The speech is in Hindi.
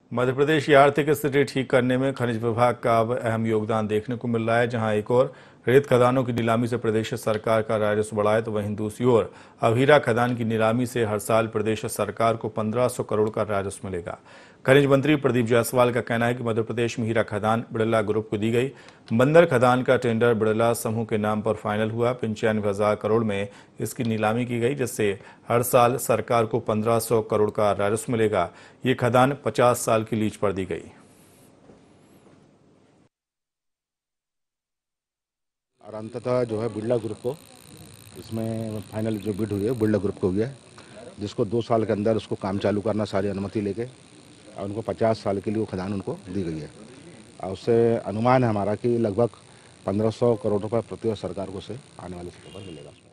मध्य प्रदेश की आर्थिक स्थिति ठीक करने में खनिज विभाग का अब अहम योगदान देखने को मिल रहा है। जहां एक और रेत खदानों की नीलामी से प्रदेश सरकार का राजस्व बढ़ा है, तो वहीं दूसरी ओर अब हीरा खदान की नीलामी से हर साल प्रदेश सरकार को 1500 करोड़ का राजस्व मिलेगा। खनिज मंत्री प्रदीप जायसवाल का कहना है कि मध्य प्रदेश में हीरा खदान बिड़ला ग्रुप को दी गई। बंदर खदान का टेंडर बिड़ला समूह के नाम पर फाइनल हुआ। 95,000 करोड़ में इसकी नीलामी की गई, जिससे हर साल सरकार को 1500 करोड़ का राजस्व मिलेगा। ये खदान 50 साल की लीज पर दी गई। और अंततः जो है बिरला ग्रुप को इसमें फाइनल जो बिड हुई है बिरला ग्रुप को हुई है, जिसको 2 साल के अंदर उसको काम चालू करना, सारी अनुमति लेके, और उनको 50 साल के लिए वो खदान उनको दी गई है। और उससे अनुमान है हमारा कि लगभग 1500 करोड़ रुपये प्रति वर्ष सरकार को से आने वाले समय पर मिलेगा।